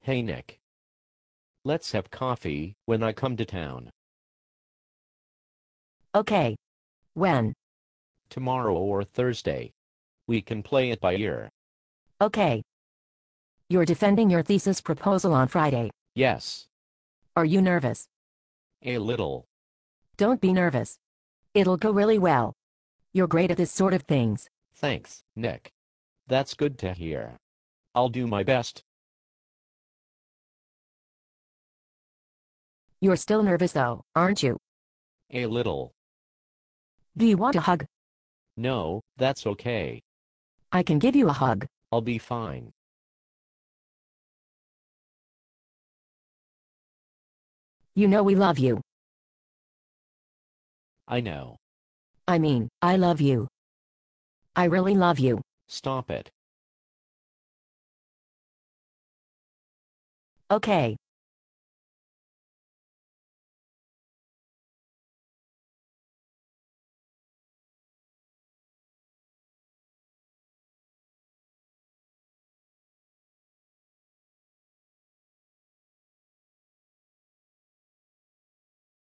Hey Nick. Let's have coffee when I come to town. Okay. When? Tomorrow or Thursday. We can play it by ear. Okay. You're defending your thesis proposal on Friday. Yes. Are you nervous? A little. Don't be nervous. It'll go really well. You're great at this sort of things. Thanks, Nick. That's good to hear. I'll do my best. You're still nervous though, aren't you? A little. Do you want a hug? No, that's okay. I can give you a hug. I'll be fine. You know we love you. I know. I mean, I love you. I really love you. Stop it. Okay.